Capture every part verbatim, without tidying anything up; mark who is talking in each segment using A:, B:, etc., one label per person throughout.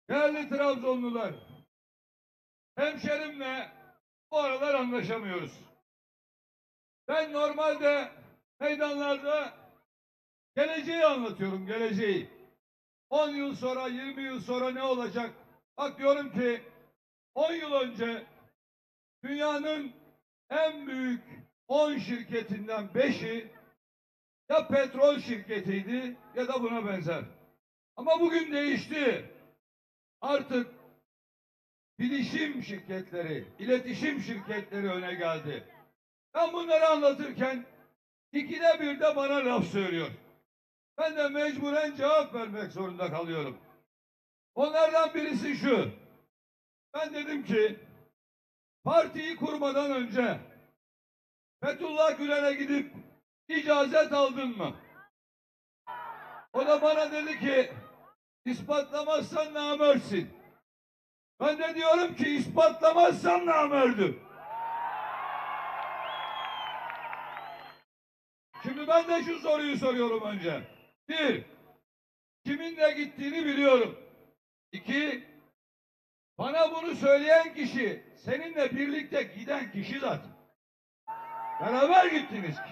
A: Değerli Trabzonlular, hemşerimle bu aralar anlaşamıyoruz. Ben normalde meydanlarda geleceği anlatıyorum, geleceği. on yıl sonra, yirmi yıl sonra ne olacak? Bak diyorum ki on yıl önce dünyanın en büyük on şirketinden beşi ya petrol şirketiydi ya da buna benzer. Ama bugün değişti. Artık bilişim şirketleri, iletişim şirketleri öne geldi. Ben bunları anlatırken ikide bir de bana laf söylüyor. Ben de mecburen cevap vermek zorunda kalıyorum. Onlardan birisi şu. Ben dedim ki partiyi kurmadan önce Fethullah Gülen'e gidip icazet aldın mı? O da bana dedi ki ispatlamazsan namörtsün. Ben de diyorum ki ispatlamazsam namördüm. Şimdi ben de şu soruyu soruyorum önce. Bir, kiminle gittiğini biliyorum. İki, bana bunu söyleyen kişi seninle birlikte giden kişi zaten. Beraber gittiniz ki.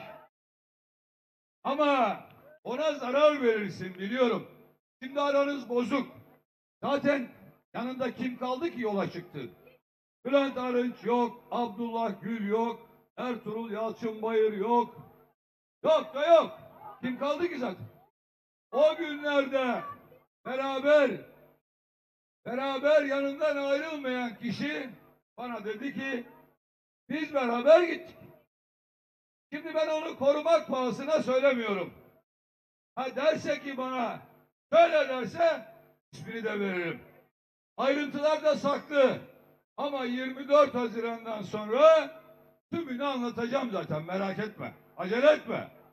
A: Ama ona zarar verirsin biliyorum. Şimdi aranız bozuk. Zaten yanında kim kaldı ki yola çıktı? Bülent Arınç yok, Abdullah Gül yok, Ertuğrul Yalçınbayır yok. Yok da yok. Kim kaldı ki zaten? O günlerde beraber beraber yanından ayrılmayan kişi bana dedi ki biz beraber gittik. Şimdi ben onu korumak pahasına söylemiyorum. Ha derse ki bana şöyle derse ismini de veririm. Ayrıntılar da saklı. Ama yirmi dört Haziran'dan sonra tümünü anlatacağım zaten, merak etme. Acele etme.